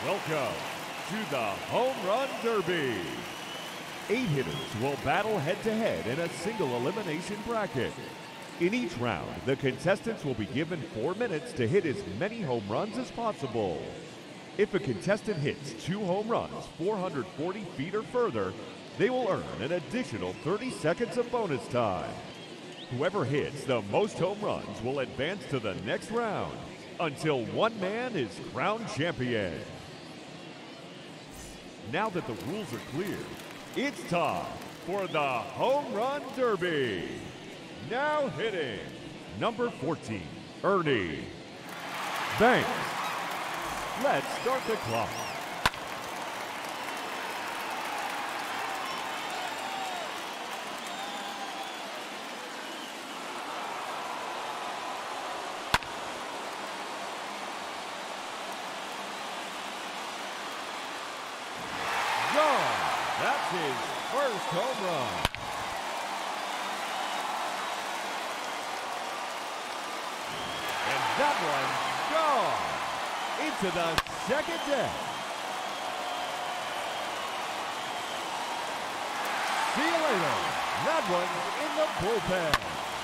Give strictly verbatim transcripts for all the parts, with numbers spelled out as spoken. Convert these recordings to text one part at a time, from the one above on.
Welcome to the Home Run Derby. Eight hitters will battle head-to-head in a single elimination bracket. In each round, the contestants will be given four minutes to hit as many home runs as possible. If a contestant hits two home runs four hundred forty feet or further, they will earn an additional thirty seconds of bonus time. Whoever hits the most home runs will advance to the next round until one man is crowned champion. Now that the rules are clear, it's time for the Home Run Derby. Now hitting, number fourteen, Ernie Banks. Let's start the clock. Gone. That's his first home run. And that one's gone into the second deck. See you later. That one's in the bullpen.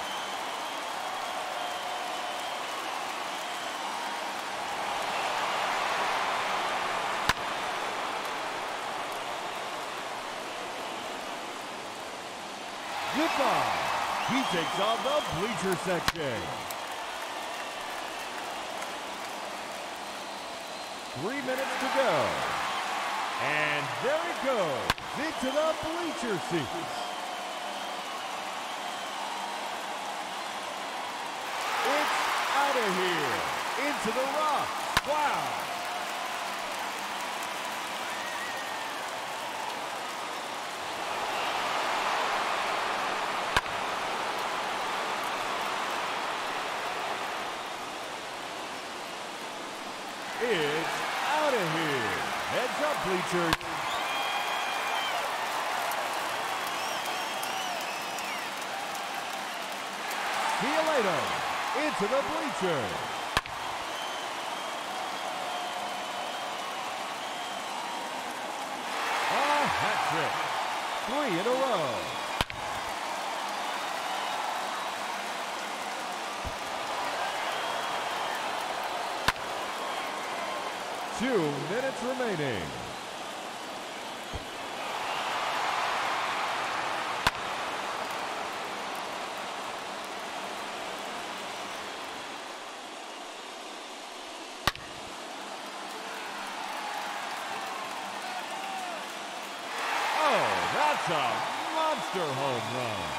Goodbye. He takes on the bleacher section. Three minutes to go. And there he goes into the bleacher seats. It's out of here. Into the rock. Wow. It's out of here. Heads up, bleachers. See you later. Into the bleachers. A hat trick. Three in a row. Two minutes remaining. Oh, that's a monster home run.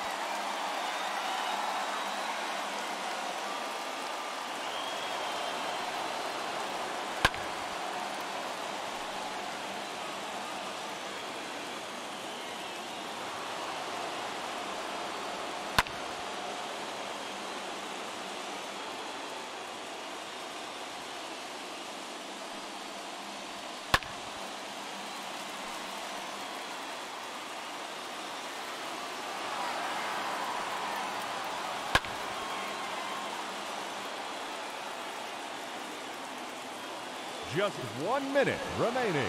Just one minute remaining.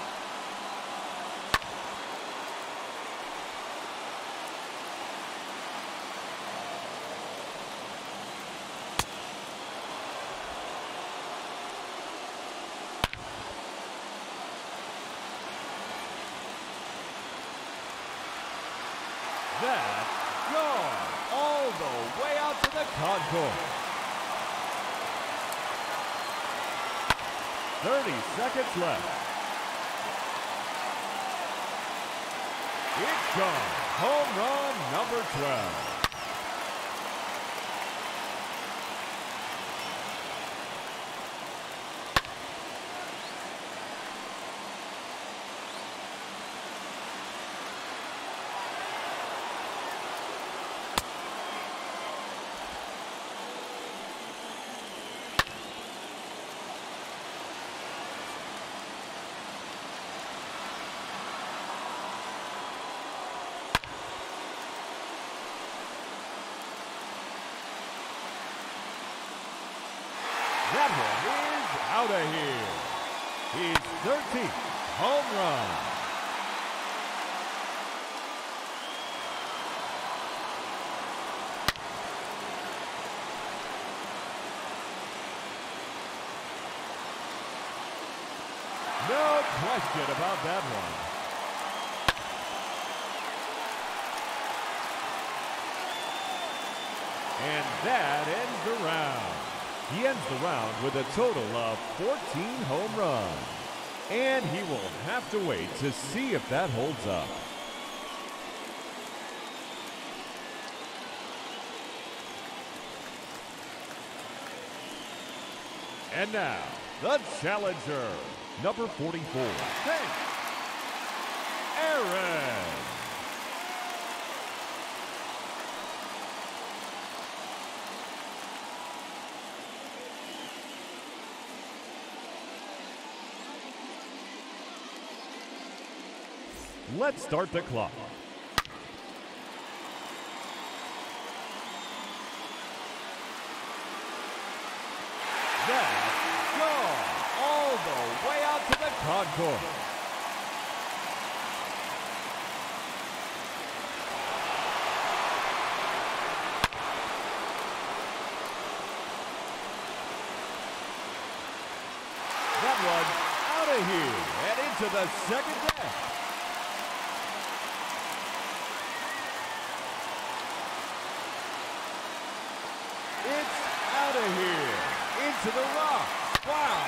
That's gone all the way out to the concourse. thirty seconds left. It's gone. Home run number twelve. That one is out of here. his thirteenth home run. No question about that one. And that ends the round. He ends the round with a total of fourteen home runs. And he will have to wait to see if that holds up. And now, the challenger, number forty-four, Hank Aaron. Let's start the clock. That's gone all the way out to the concourse. That one's out of here and into the second deck. It's out of here, into the rock. Wow.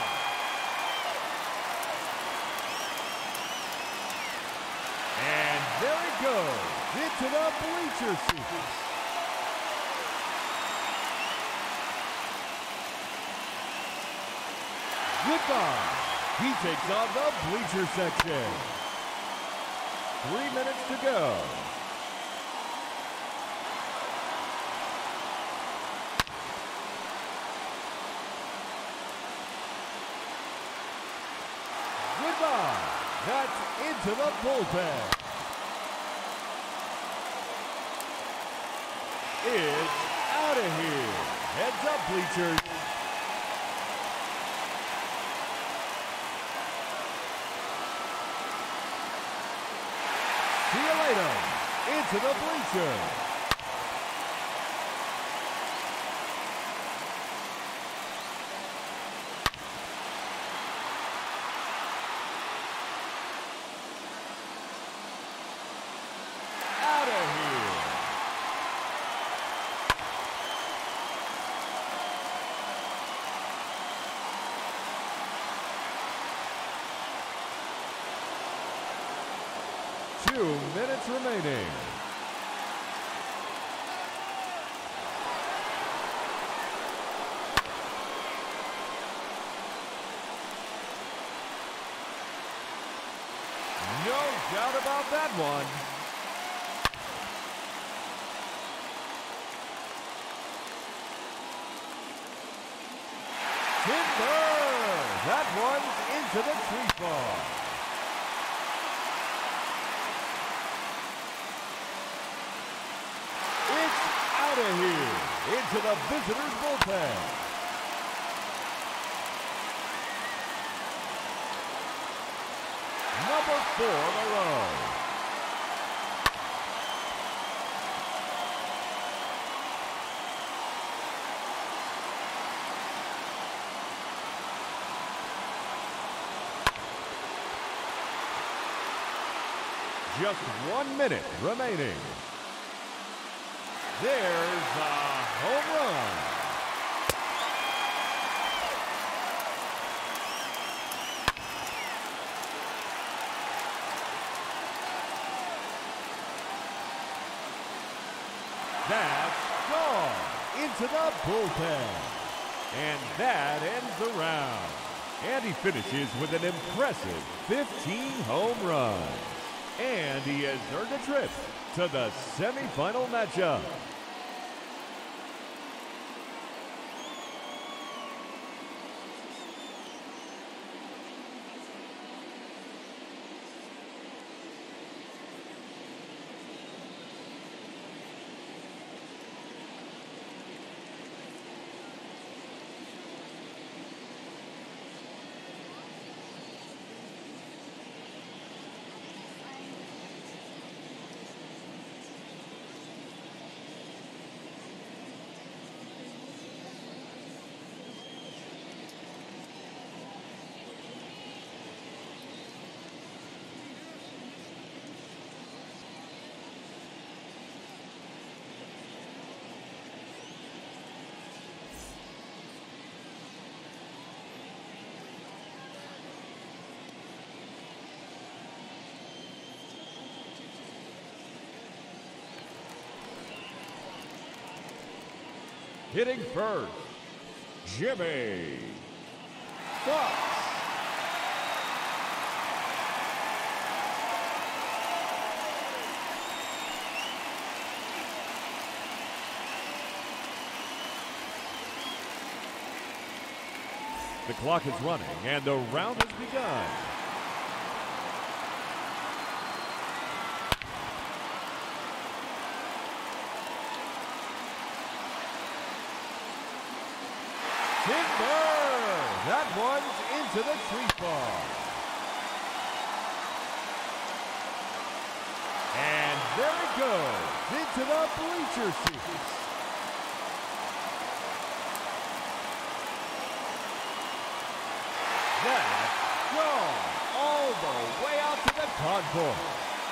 And there it goes, into the bleacher seats. Goodbye. He takes on the bleacher section. Three minutes to go. Goodbye. That's into the bullpen. It's out of here. Heads up, bleachers. See you later. Into the bleachers. Out of here. Two minutes remaining. No doubt about that one. Timber! That one's into the tree farm. It's out of here, into the visitors' bullpen. Number four in a row. Just one minute remaining. There's a home run. That's gone into the bullpen. And that ends the round. And he finishes with an impressive fifteen home runs. And he has earned a trip to the semifinal matchup. Hitting first, Jimmy Fox. The clock is running and the round has begun. Timber! That one's into the tree bar. And there it goes, into the bleacher seats. That's gone all the way out to the concourse.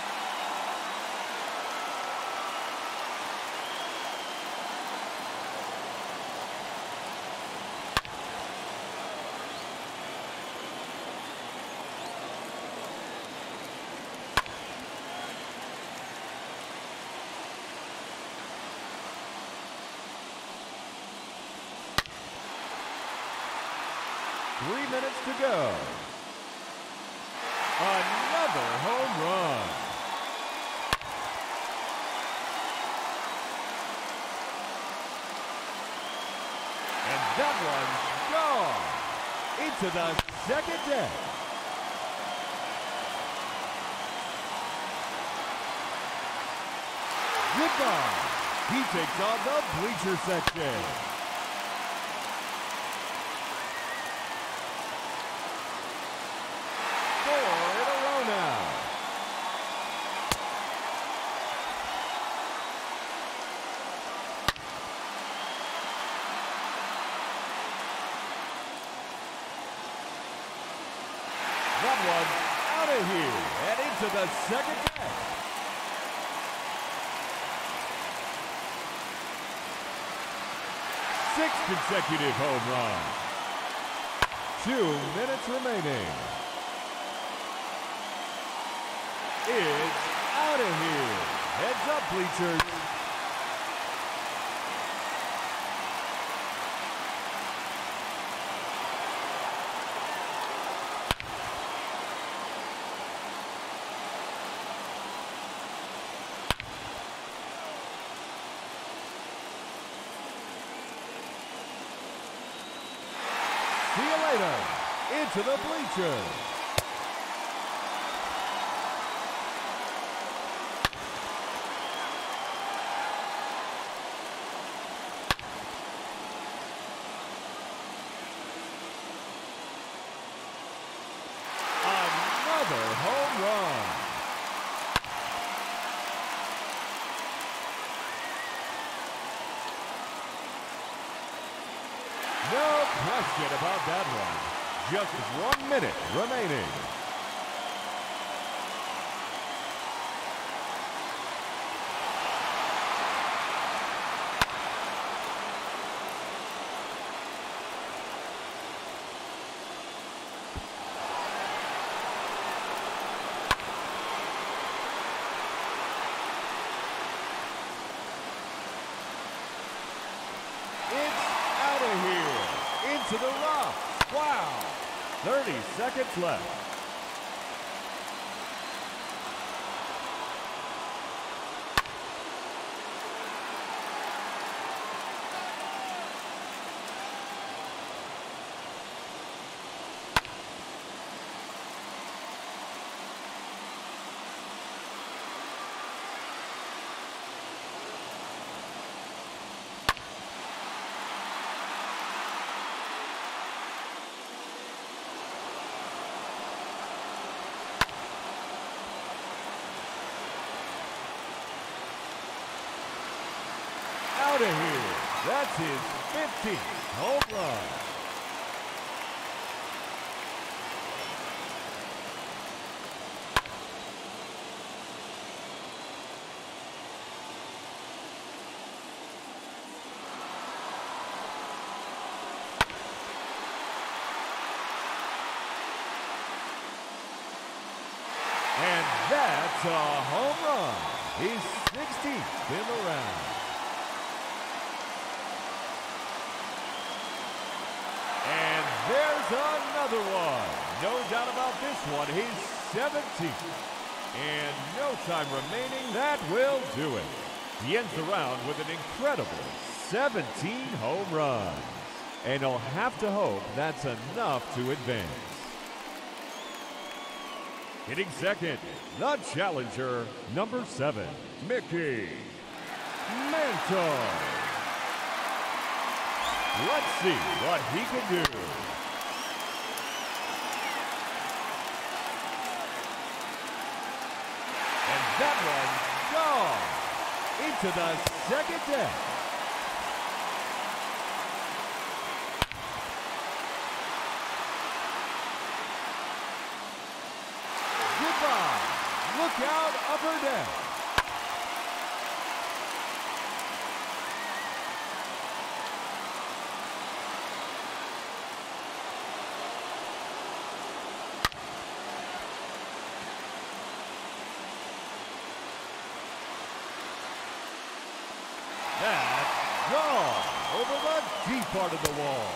Three minutes to go. Another home run. And that one's gone into the second deck. Goodbye. He takes on the bleacher section. That one's out of here and into the second deck. Six consecutive home runs. Two minutes remaining. It's out of here. Heads up, bleachers. See you later. Into the bleachers. Another home run. No question about that one. Just one minute remaining. To the rough. Wow. thirty seconds left. Out of here. That's his fifteenth home run. And that's a home run. He's sixteenth in the round. There's another one. No doubt about this one. His seventeenth. And no time remaining. That will do it. He ends the round with an incredible seventeen home runs. And he'll have to hope that's enough to advance. Hitting second, the challenger, number seven, Mickey Mantle. Let's see what he can do. And that one's gone into the second deck. Goodbye. Look out, upper deck. That's gone over the deep part of the wall.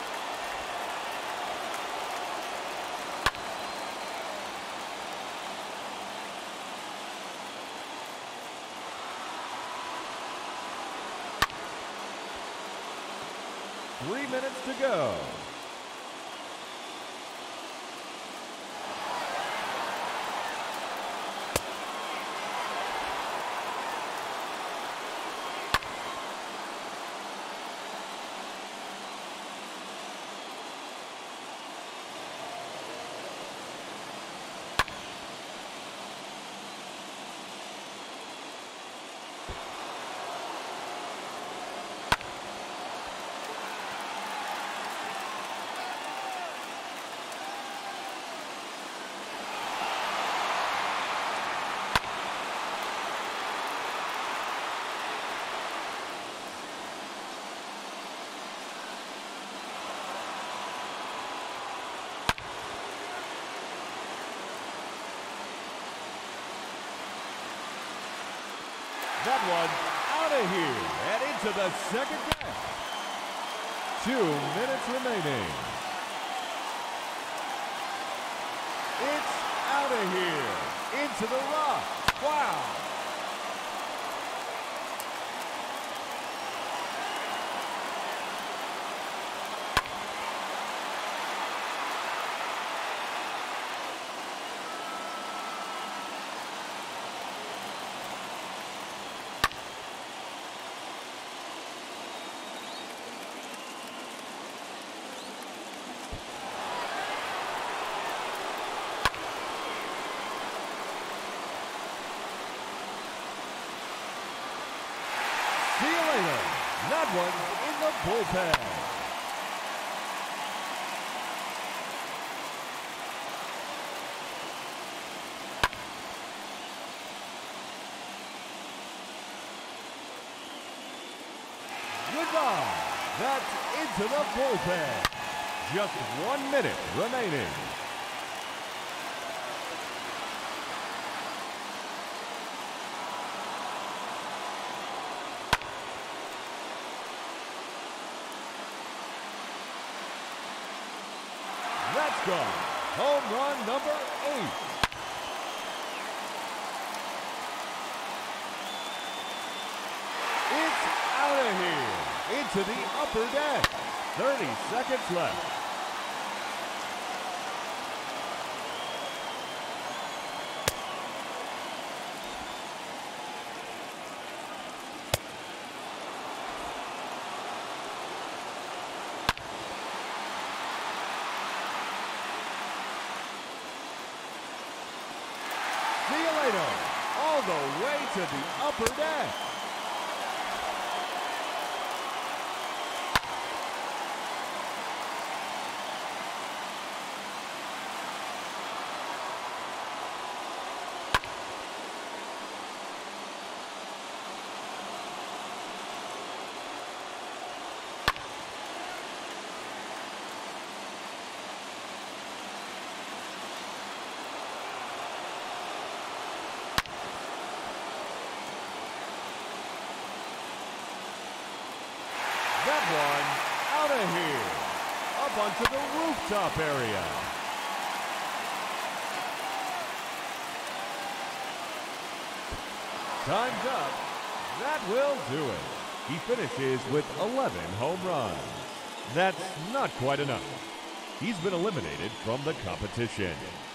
Three minutes to go. That one out of here and into the second deck. Two minutes remaining. It's out of here into the rock. Wow. See you later. That one's in the bullpen. Goodbye. That's into the bullpen. Just one minute remaining. That's gone. Home run number eight. It's out of here into the upper deck. thirty seconds left. See you later. All the way to the upper deck. That one out of here. Up up onto the rooftop area. Time's up. That will do it. He finishes with eleven home runs. That's not quite enough. He's been eliminated from the competition.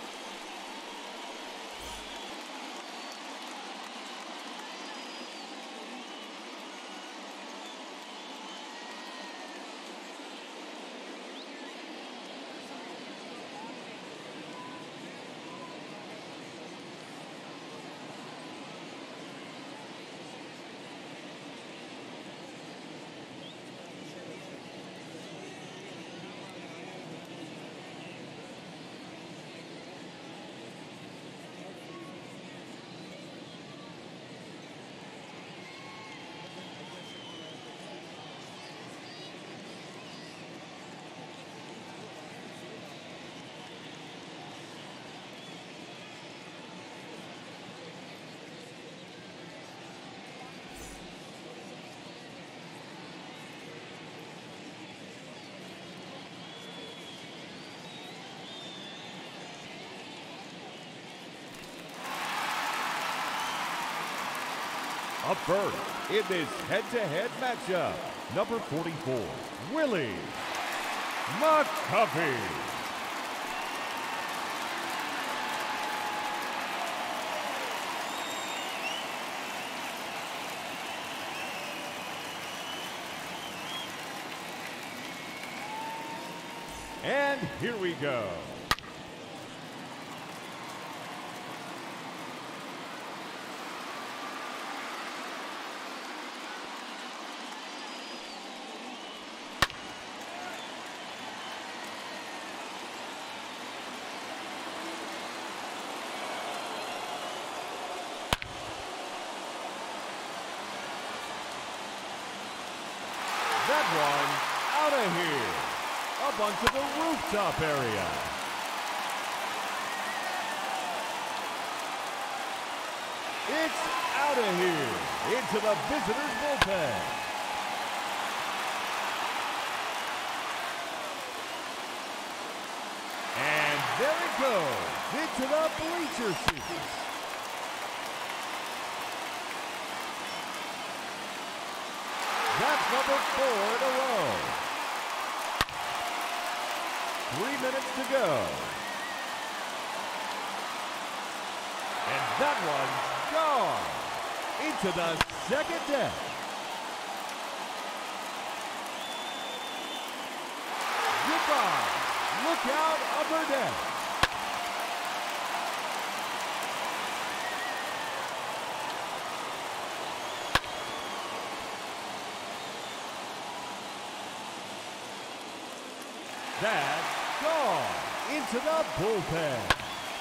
Up first in this head-to-head matchup, number forty-four, Willie McCovey. And here we go. That one out of here, up onto the rooftop area. It's out of here, into the visitors' bullpen. And there it goes, into the bleacher seats. That's number four in a row. Three minutes to go. And that one's gone into the second deck. Goodbye. Look out upper deck. That's gone into the bullpen.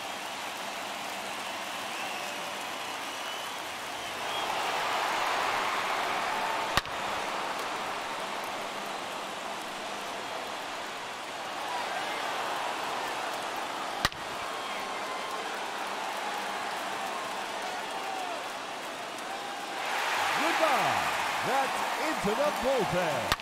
Goodbye. That's into the bullpen.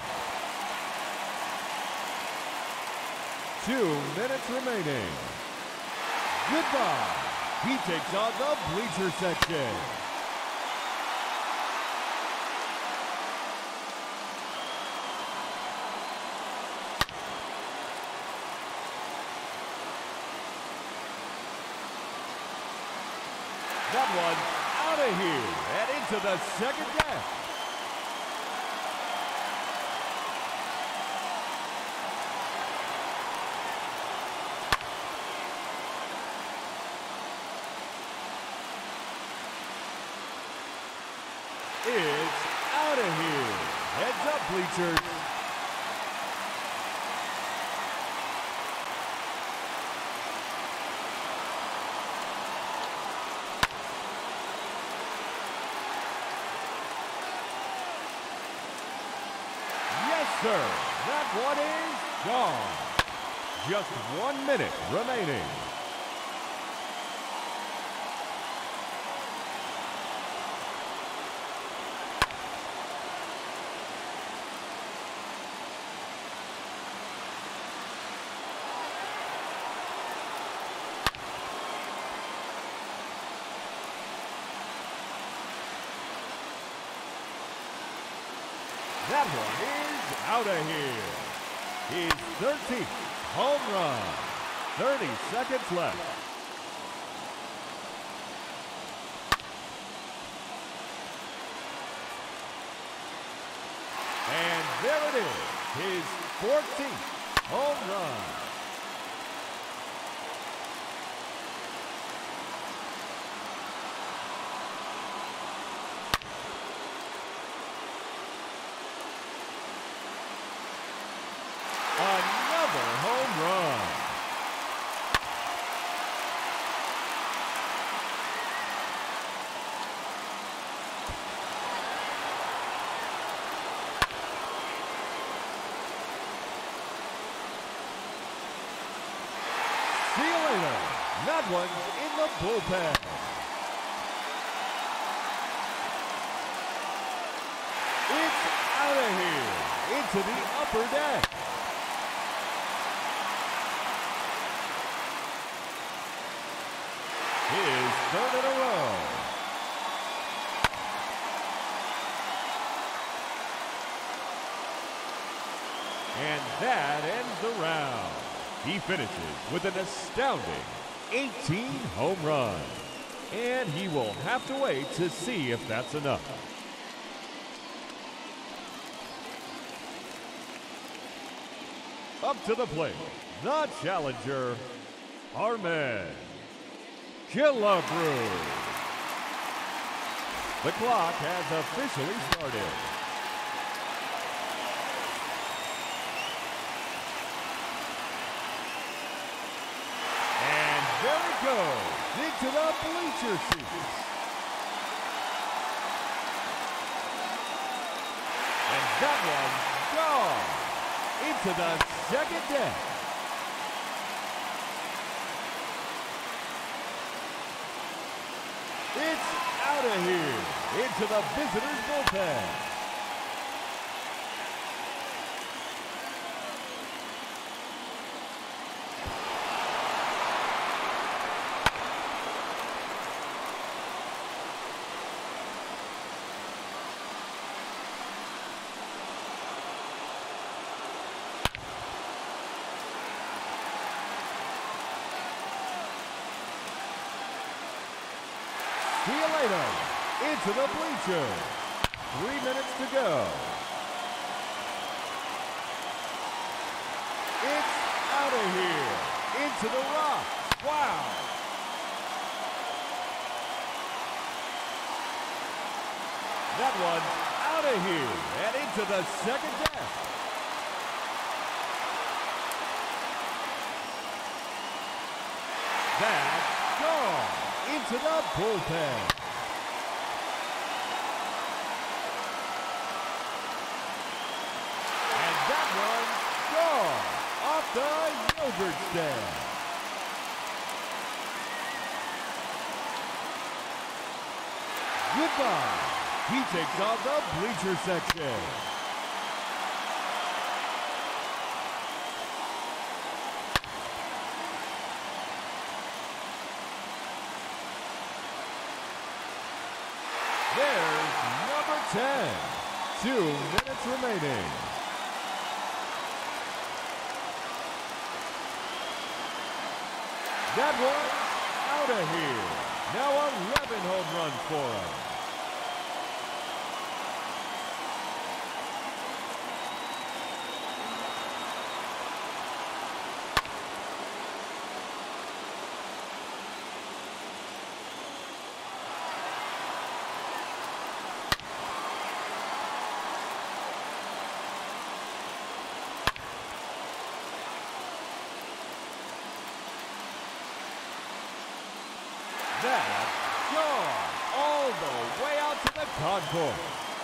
Two minutes remaining. Goodbye. He takes on the bleacher section. That one out of here and into the second deck. It's out of here. Heads up, bleachers. Yes, sir. That one is gone. Just one minute remaining. That one is out of here. His thirteenth home run. thirty seconds left. And there it is, his fourteenth home run. Another home run. See you later. That one's in the bullpen. It's out of here into the upper deck. His third in a row. And that ends the round. He finishes with an astounding eighteen home runs. And he will have to wait to see if that's enough. Up to the plate, the challenger, Armen Killebrew. The clock has officially started. And there it goes, into the bleacher seats. And that one's gone into the second deck. It's out of here into the visitors' bullpen. See you later. Into the bleachers. Three minutes to go. It's out of here. Into the rock. Wow. That one's out of here and into the second deck. That's gone into the bullpen. And that one's gone off the yogurt stand. Goodbye. He takes on the bleacher section. There's number ten. Two minutes remaining. That one's out of here. Now eleven home runs for him. That's gone all the way out to the concourse.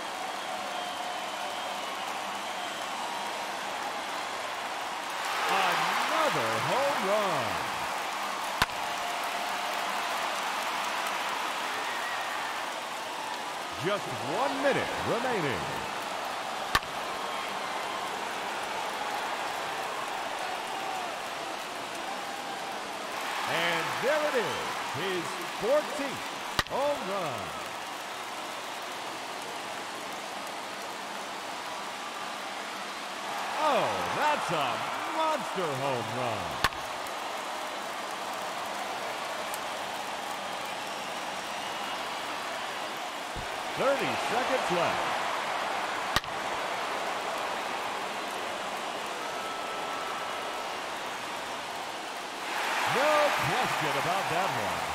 Another home run. Just one minute remaining. And there it is, his fourteenth home run. That's a monster home run. thirty seconds left. No question about that one.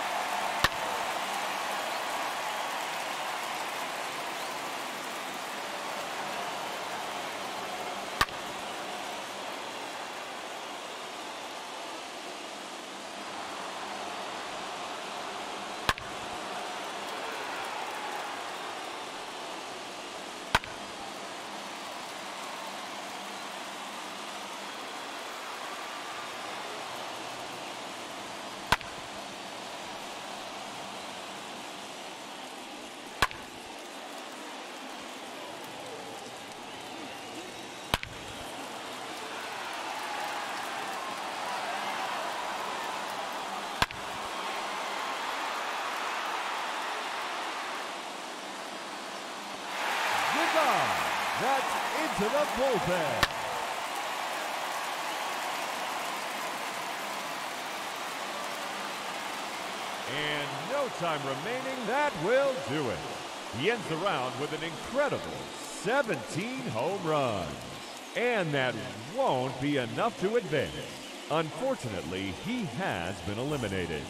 That's into the bullpen. And no time remaining, that will do it. He ends the round with an incredible seventeen home runs. And that won't be enough to advance. Unfortunately, he has been eliminated.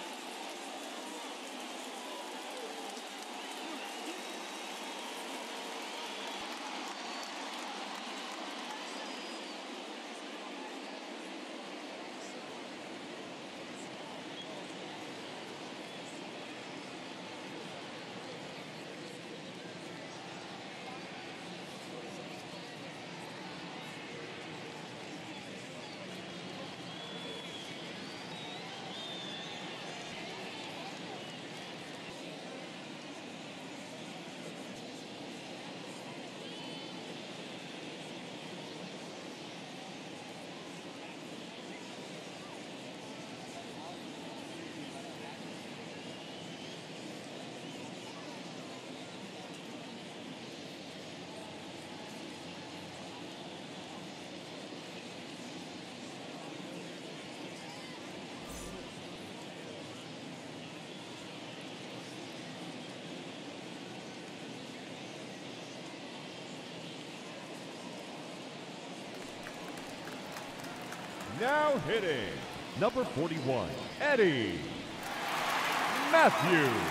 Now hitting, number forty-one, Eddie Mathews.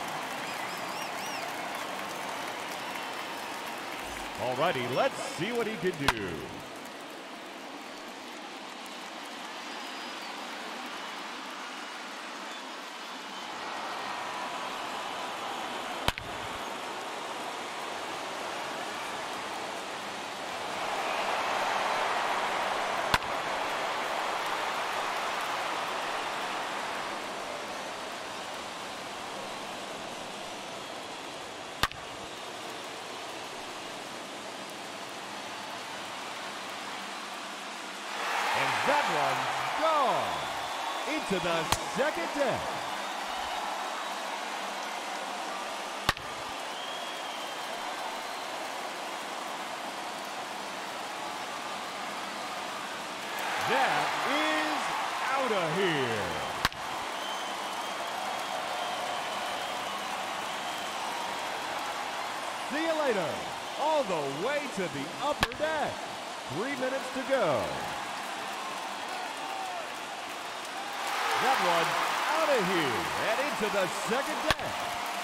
All righty, let's see what he can do. That one's gone into the second deck. That is out of here. See you later. All the way to the upper deck. Three minutes to go. That one out of here and into the second deck.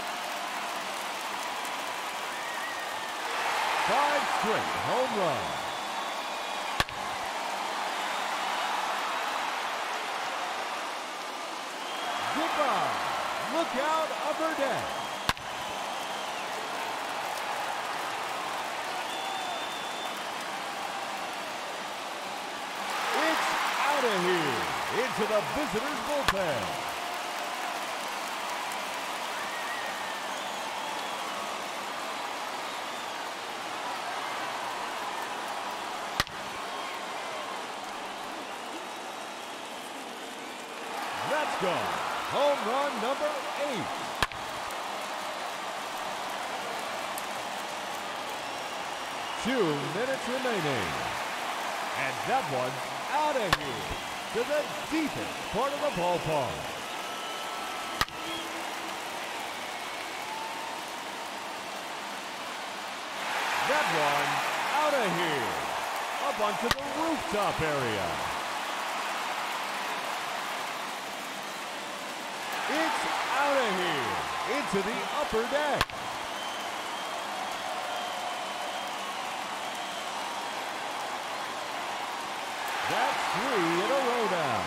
Five straight home runs. Goodbye. Look out upper deck. It's out of here. Into the visitors' bullpen. That's gone. Home run number eight. Two minutes remaining. And that one's out of here to the deepest part of the ballpark. That one out of here, up onto the rooftop area. It's out of here, into the upper deck. That's three in a row now.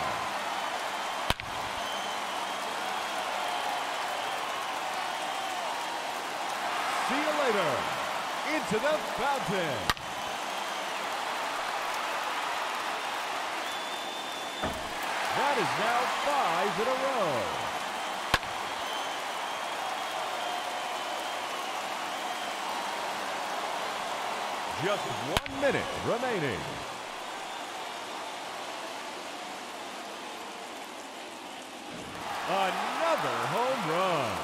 See you later. Into the fountain. That is now five in a row. Just one minute remaining. Another home run.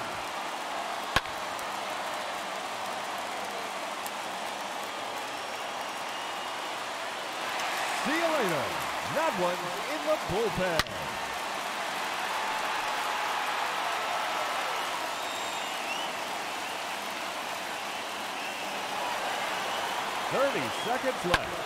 See you later. That one's in the bullpen. thirty seconds left.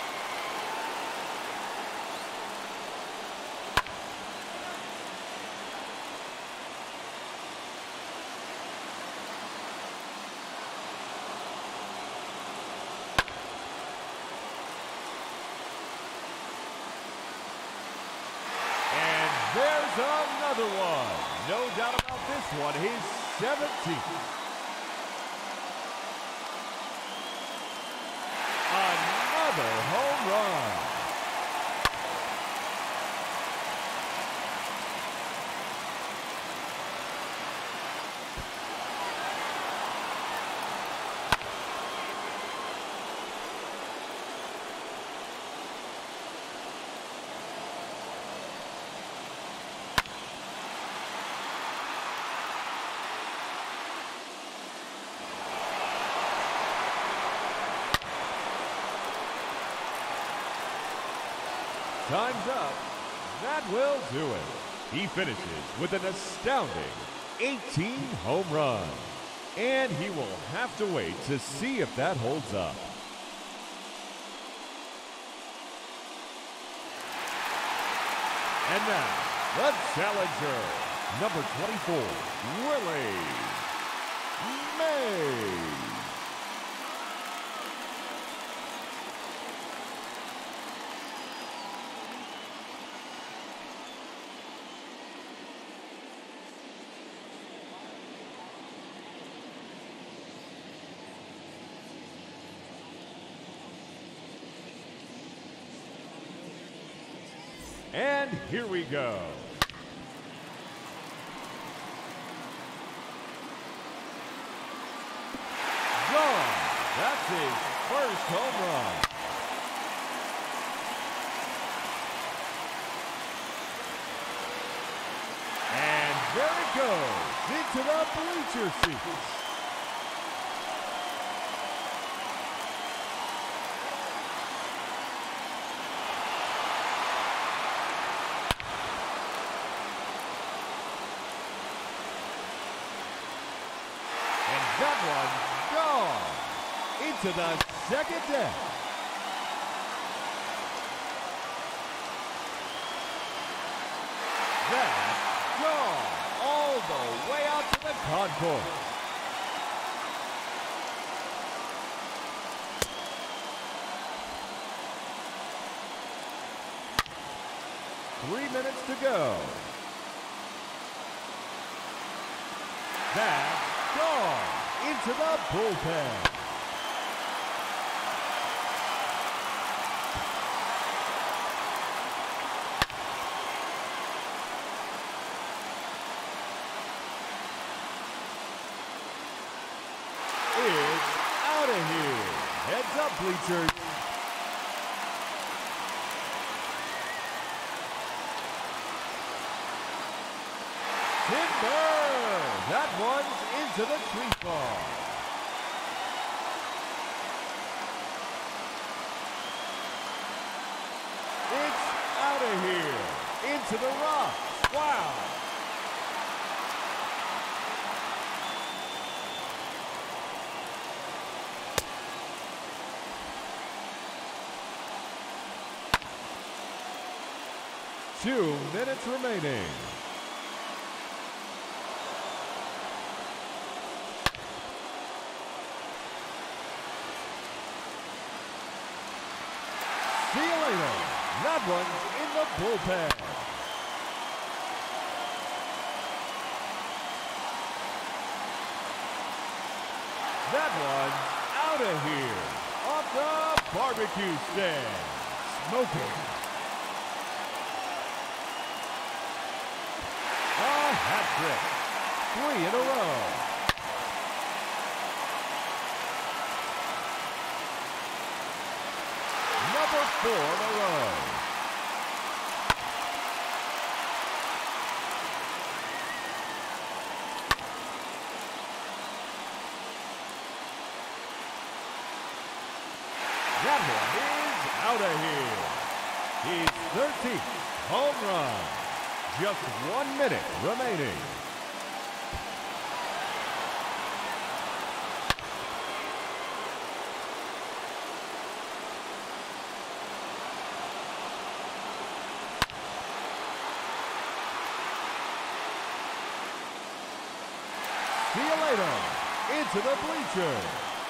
There's another one. No doubt about this one. His seventeenth. Another home run. Time's up. That will do it. He finishes with an astounding eighteen home runs. And he will have to wait to see if that holds up. And now, the challenger, number twenty-four, Willie Mays. And here we go. Gone. That's his first home run. And there it goes into the bleacher seats. That one gone into the second deck. That's gone all the way out to the concourse. Three minutes to go. That's gone into the bullpen. It's out of here. Heads up, bleachers. Timber! That one's into the tree farm. It's out of here. Into the rock. Wow. Two minutes remaining. See you later. That one's in the bullpen. That one's out of here. Off the barbecue stand. Smoking. A hat trick. Three in a row. Number four in a row. That one is out of here. His thirteenth home run. Just one minute remaining. See you later. Into the bleachers.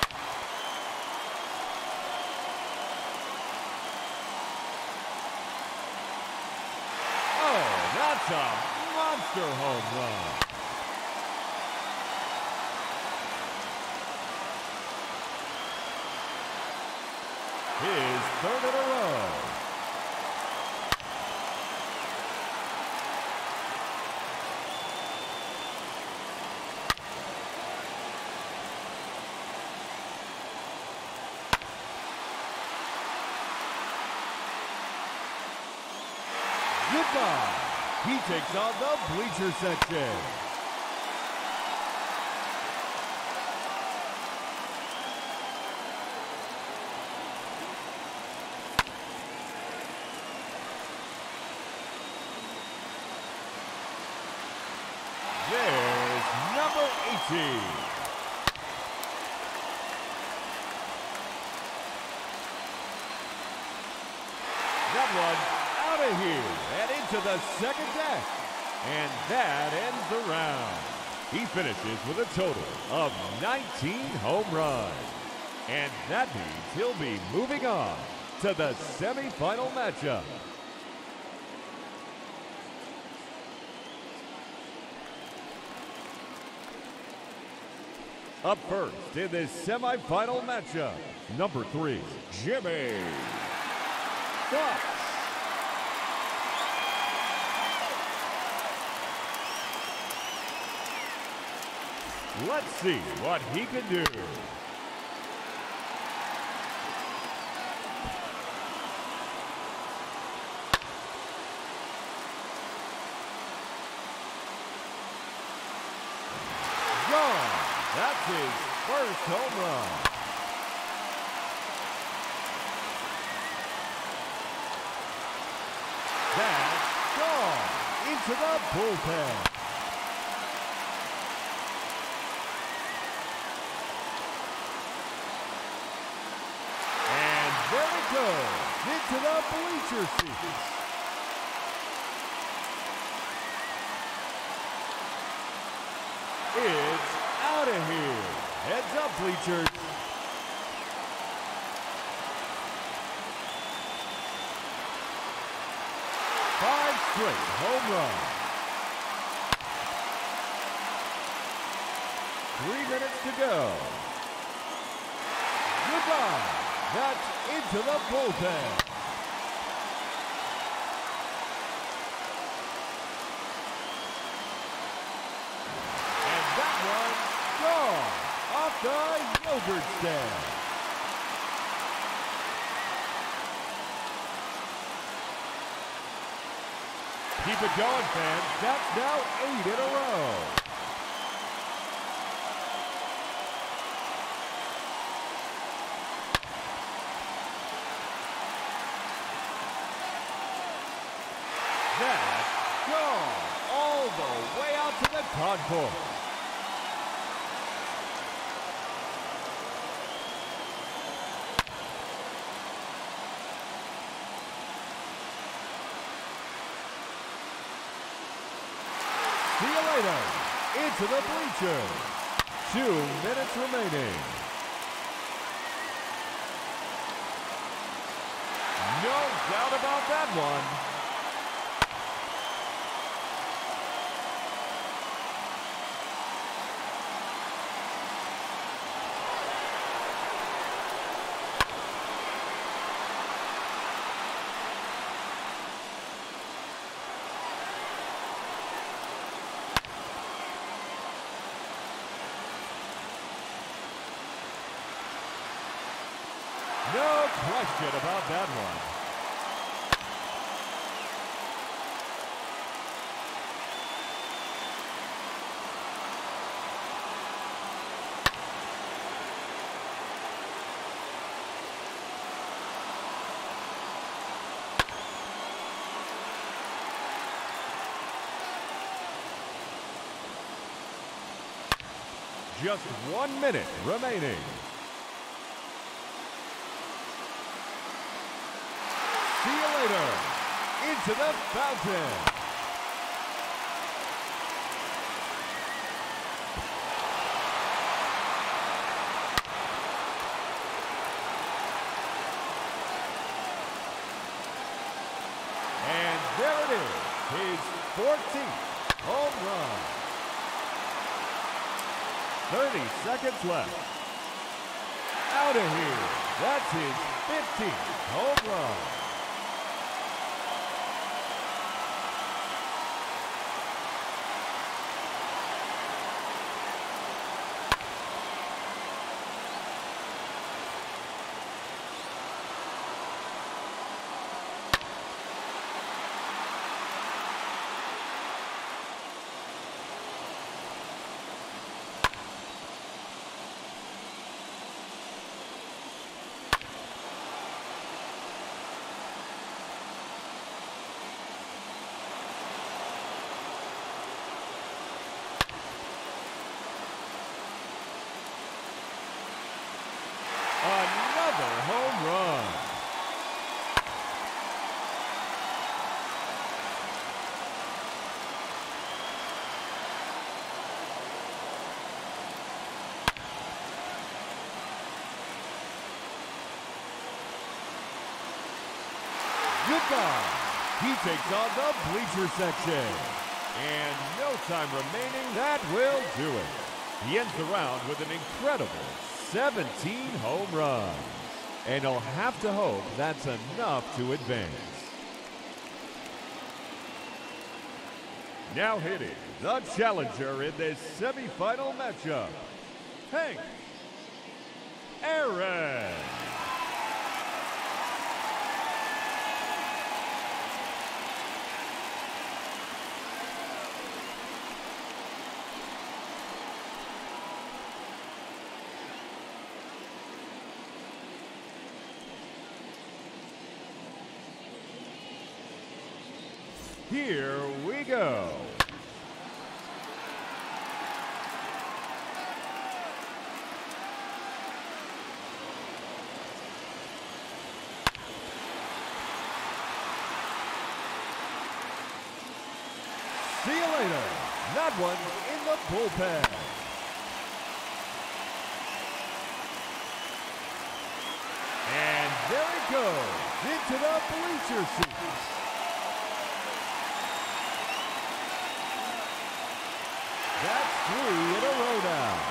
Oh, that's a monster home run. His third in a row. Goodbye. He takes on the bleacher section. There's number eighteen. That one out of here and into the second deck. And that ends the round. He finishes with a total of nineteen home runs. And that means he'll be moving on to the semifinal matchup. Up first in this semifinal matchup, number three, Jimmy Fox. Let's see what he can do. Gone. That's his first home run. That's gone into the bullpen. There it goes, into the bleacher seats. It's out of here. Heads up, bleachers. Five straight home runs. Three minutes to go. Goodbye. That's into the bullpen. And that one's gone off the yogurt stand. Keep it going, fans. That's now eight in a row. That's gone all the way out to the concourse. See you later. Into the bleachers. Two minutes remaining. No doubt about that one. No question about that one. Just one minute remaining. See you later. Into the fountain. And there it is, his fourteenth home run. thirty seconds left. Out of here. That's his fifteenth home run. Another home run. Goodbye. He takes on the bleacher section. And no time remaining, that will do it. He ends the round with an incredible seventeen home runs. And he'll have to hope that's enough to advance. Now hitting the challenger in this semifinal matchup, Hank Aaron. Here we go. See you later. That one in the bullpen. And there it goes into the bleacher seats. That's three in a row now.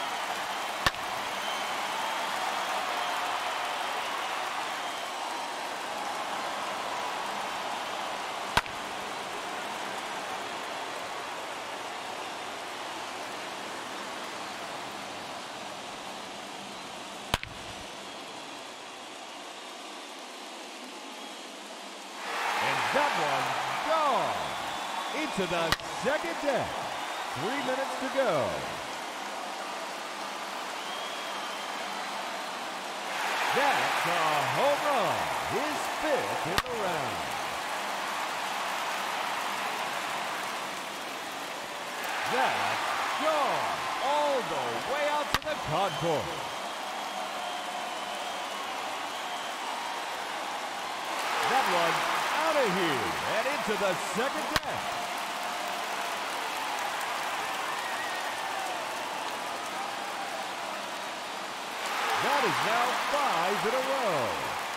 And that one gone into the second deck. Three minutes to go. That's a home run, his fifth in the round. That's gone all the way out to the concourse. That one's out of here and into the second deck. That is now five in a row.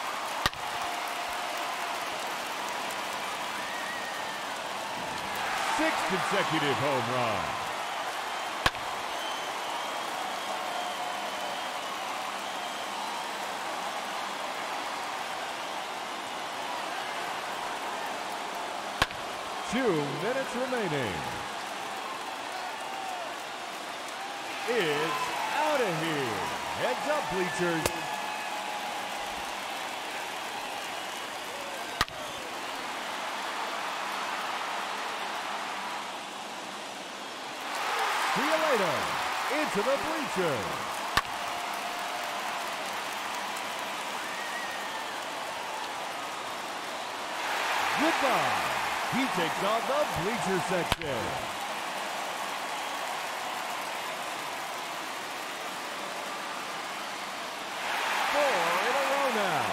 Six consecutive home runs. Two minutes remaining. It's out of here. Heads up, bleachers. See you later. Into the bleachers. Goodbye. He takes on the bleacher section. Four in a row now.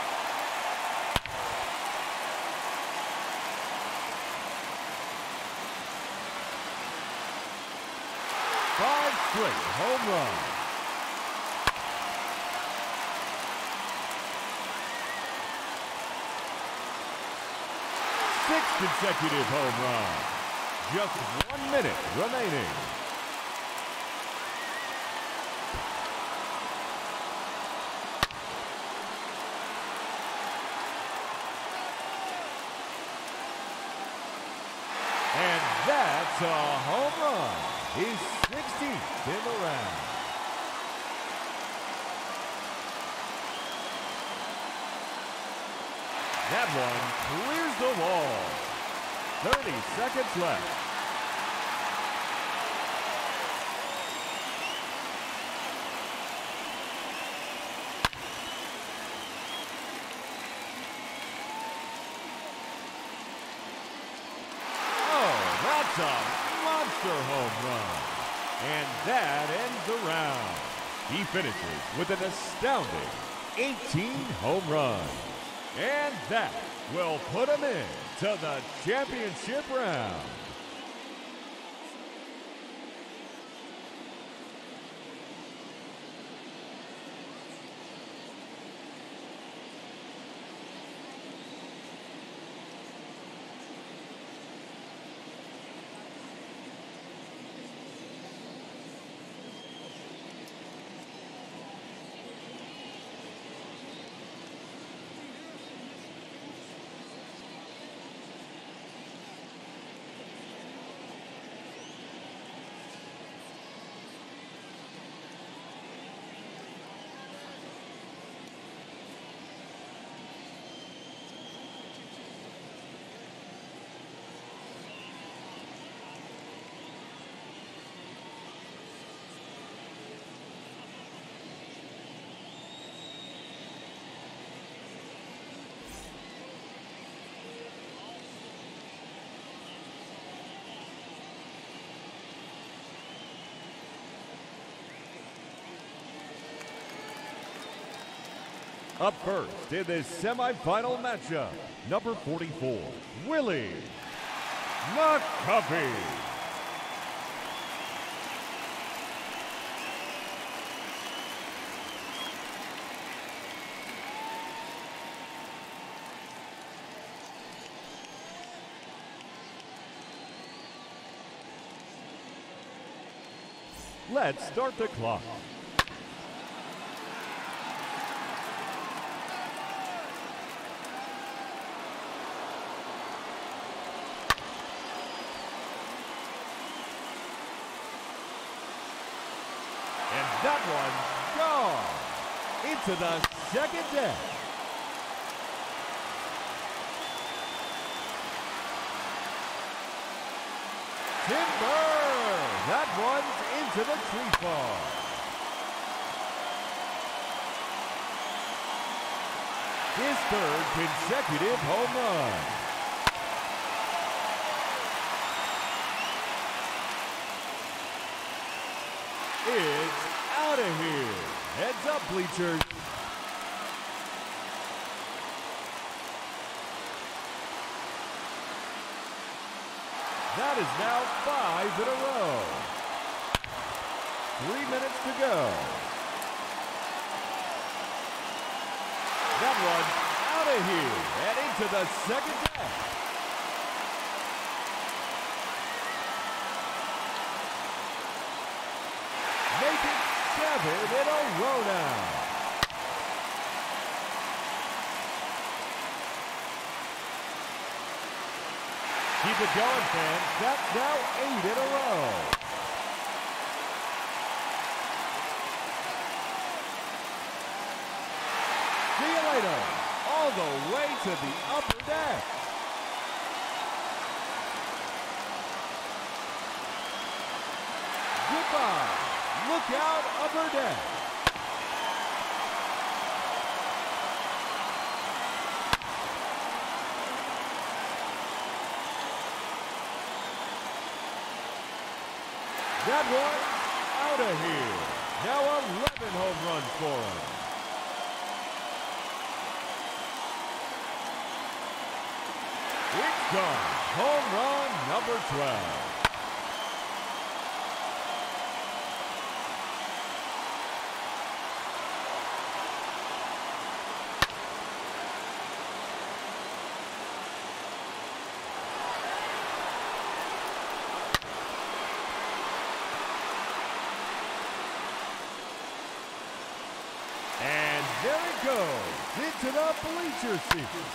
Five straight home runs. Six consecutive home runs. Just one minute remaining. And that's a home run. He's sixteenth in the round. That one clears the wall. thirty seconds left. Oh, that's a monster home run. And that ends the round. He finishes with an astounding eighteen home runs. And that will put him in to the championship round. Up first in this semifinal matchup, number forty-four, Willie McCuffey. Let's start the clock. And that one's gone into the second deck. Timber! That one's into the tree farm. His third consecutive home run. It's out of here. Heads up, bleachers. That is now five in a row. Three minutes to go. That one out of here and into the second deck. Make it seven in a row now. Keep it going, fans. That's now eight in a row. See you later. All the way to the upper deck. Goodbye. Look out, upper deck. That one out of here. Now eleven home runs for him. It's gone. Home run number twelve. And there it goes into the bleacher seats.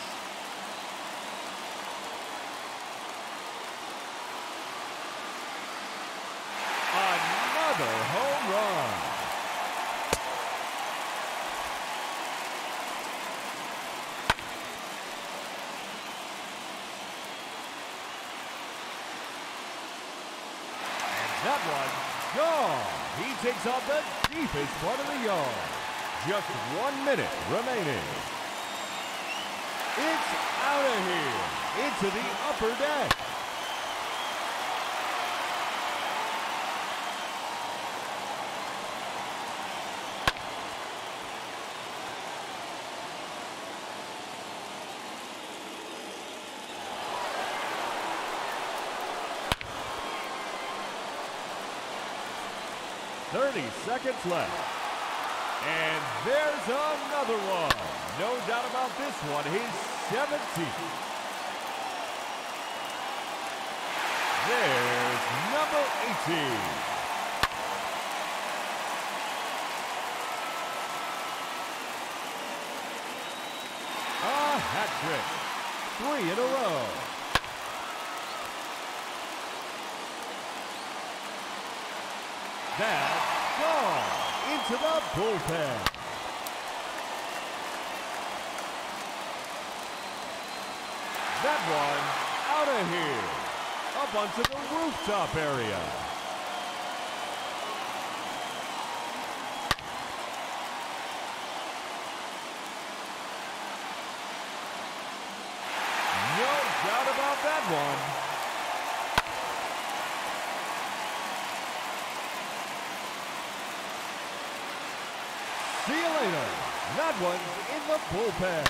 Another home run. And that one gone. He takes off the deepest part of the yard. Just one minute remaining. It's out of here into the upper deck. thirty seconds left. And there's another one. No doubt about this one. His seventeenth. There's number eighteen. A hat trick. Three in a row. That's gone into the bullpen. That one out of here, up onto the rooftop area. No doubt about that one. See you later. That one's in the bullpen.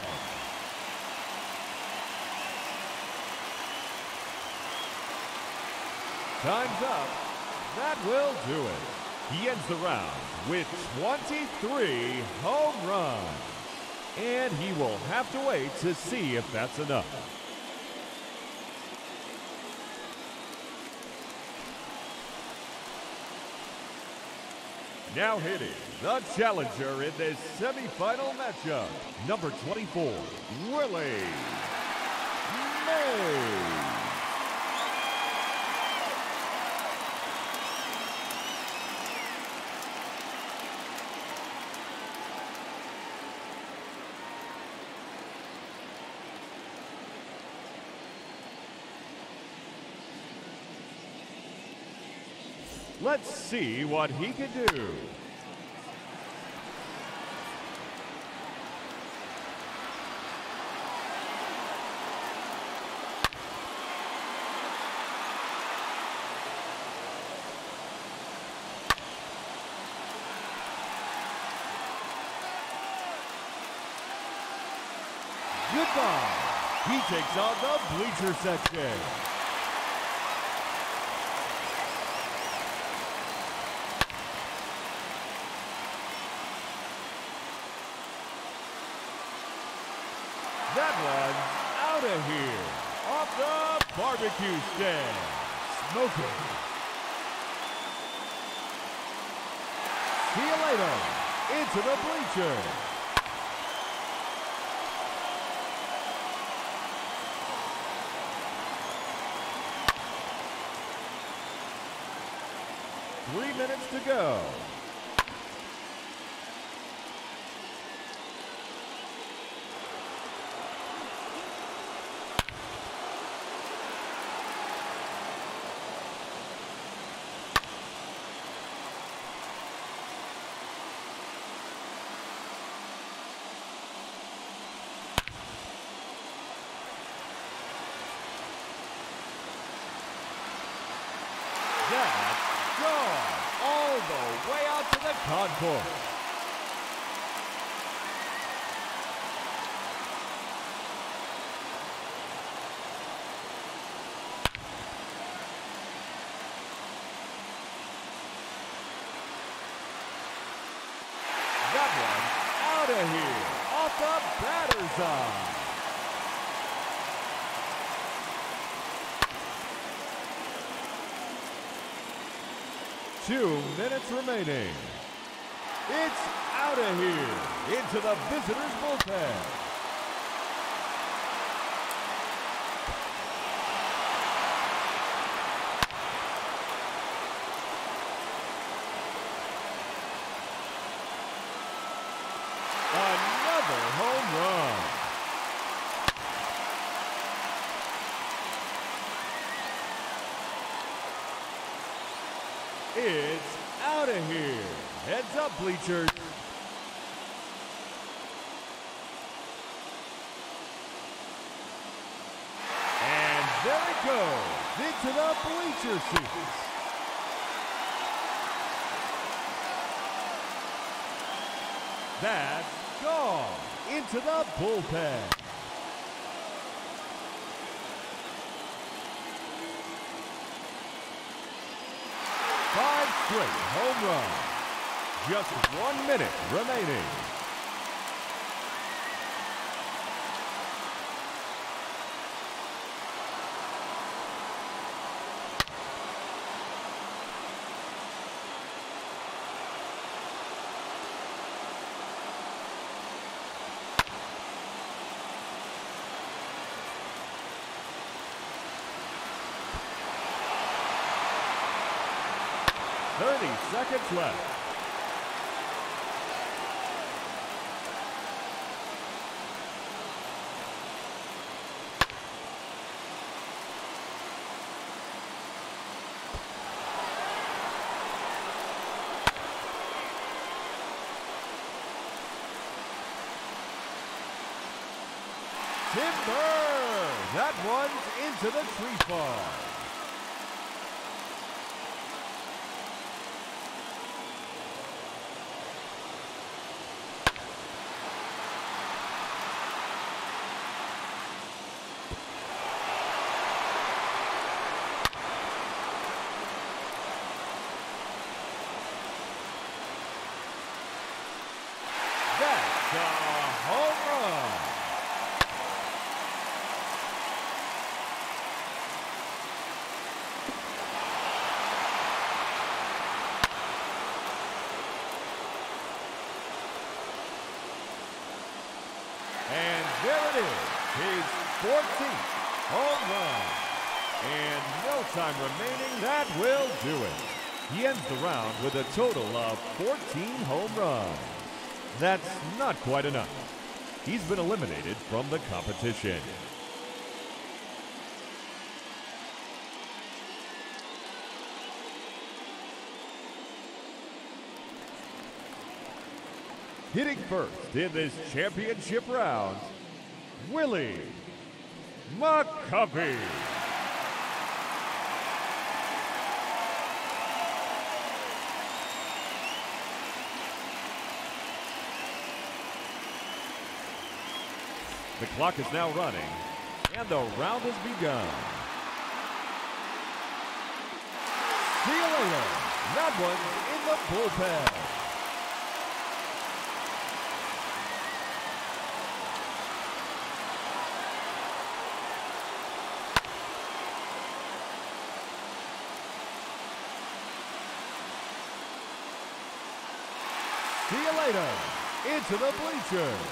Time's up. That will do it. He ends the round with twenty-three home runs. And he will have to wait to see if that's enough. Now hitting the challenger in this semifinal matchup, number twenty-four, Willie Mays. Let's see what he can do. goodbye. He takes on the bleacher section. That one's out of here. Off the barbecue stand. Smoking. See you later. Into the bleachers. Three minutes to go. That's gone all the way out to the concourse. That one's out of here, off the batter's eye. Two minutes remaining. It's out of here into the visitors' bullpen. Another home run. It's out of here. Heads up, bleachers. And there it goes into the bleacher seats. That's gone into the bullpen. Five straight home runs. Just one minute remaining. thirty seconds left. Timber! That one's into the tree farm. That's a home run. And there it is, his fourteenth home run. And no time remaining, that will do it. He ends the round with a total of fourteen home runs. That's not quite enough. He's been eliminated from the competition. Hitting first in this championship round, Willie McCovey. The clock is now running, and the round has begun. See you later. That one's in the bullpen. See you later. Into the bleachers.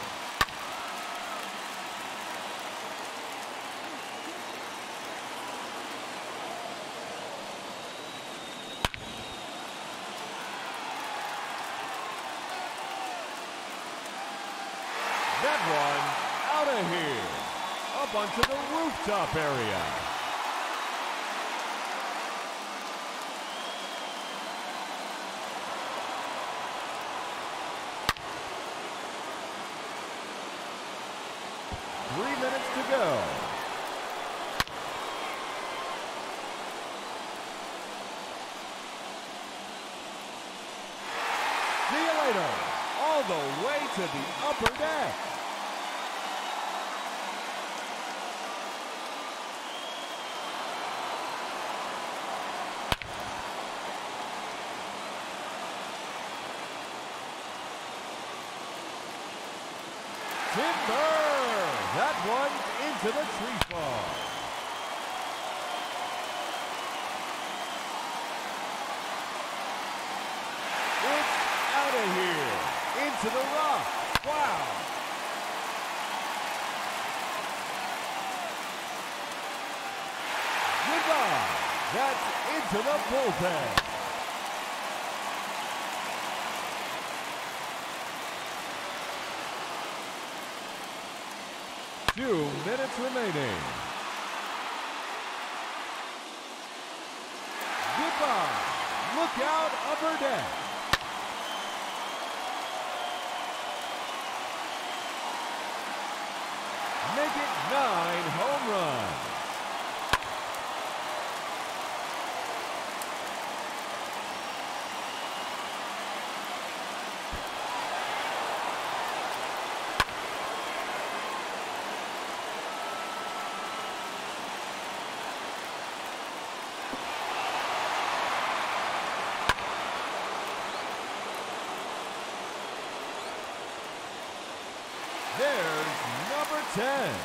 That one out of here, up onto the rooftop area. Three minutes to go. See you later, all the way to the upper deck. Timber! That one's into the tree fall. It's out of here. Into the rock. Wow. Goodbye. That's into the bullpen. Two minutes remaining. Goodbye. Look out, upper deck. Make it nine home runs. There's number ten.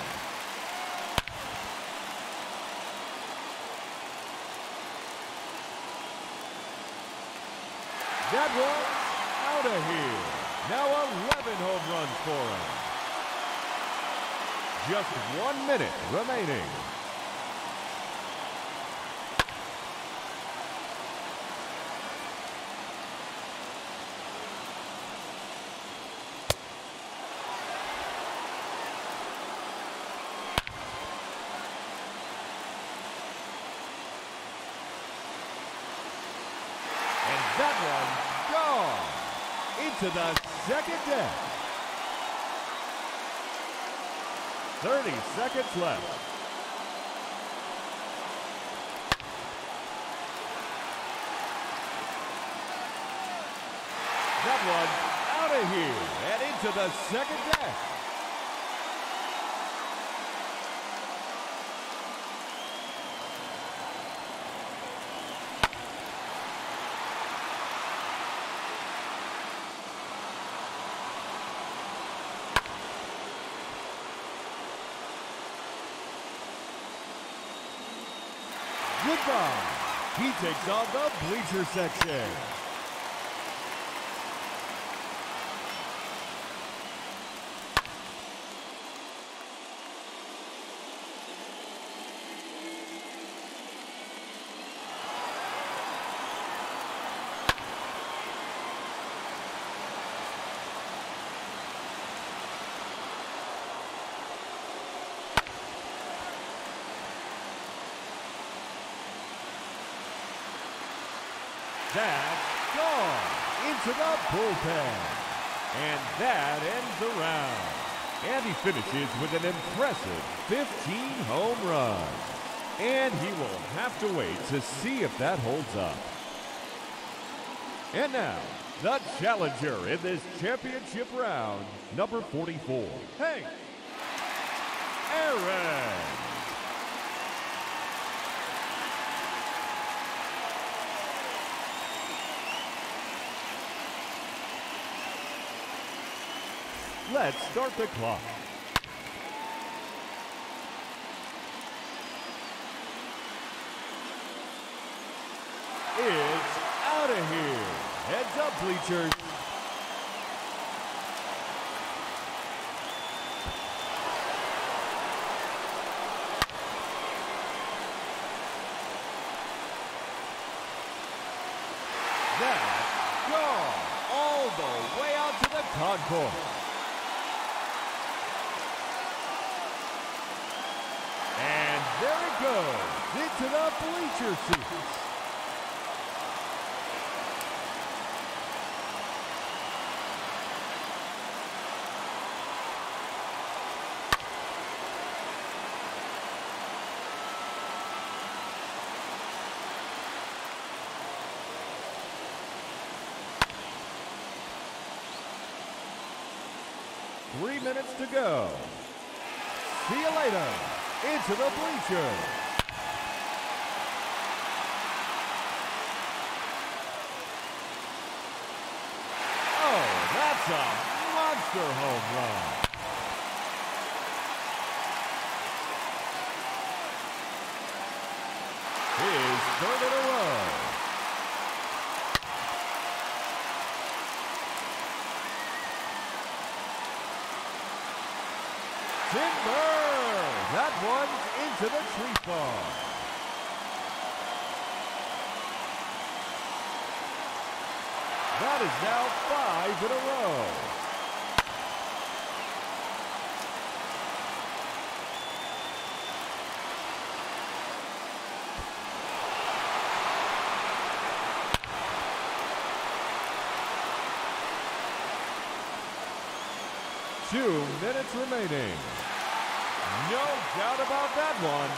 That one's out of here. Now eleven home runs for him. Just one minute remaining. That one gone into the second deck. thirty seconds left. That one out of here and into the second deck. Goodbye. He takes on the bleacher section. That's gone into the bullpen. And that ends the round. And he finishes with an impressive fifteen home runs. And he will have to wait to see if that holds up. And now, the challenger in this championship round, number forty-four. Hank Aaron. Let's start the clock. It's out of here. Heads up, bleachers. That's gone all the way out to the concourse. And there it goes into the bleacher seats. Three minutes to go. See you later. Into the bleachers. Oh, that's a monster home run. His third in a row. Timber! That one's into the tree farm. That is now five in a row. Two minutes remaining. No doubt about that one.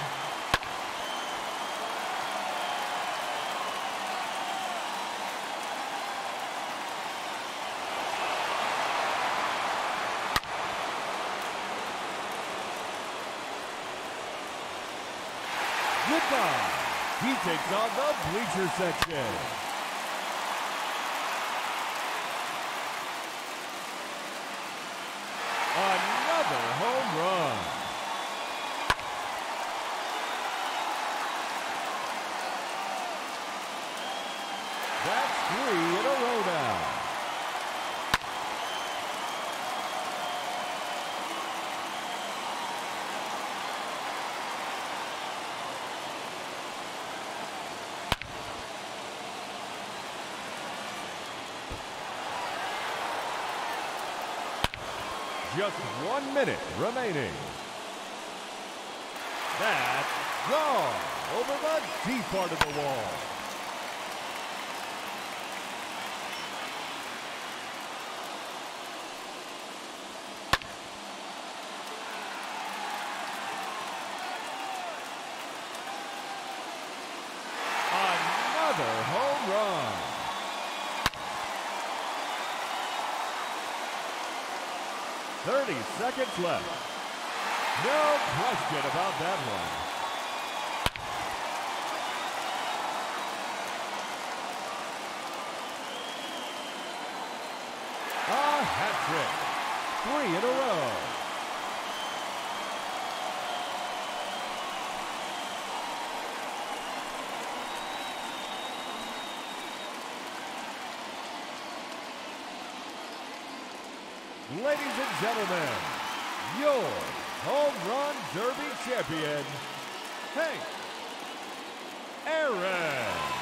Goodbye. He takes on the bleacher section. Another home run. That's three in a row now. Just one minute remaining. That's gone over the deep part of the wall. Another home run. thirty seconds left. No question about that one. A hat trick. Three in a row. Ladies and gentlemen, your Home Run Derby champion, Hank Aaron.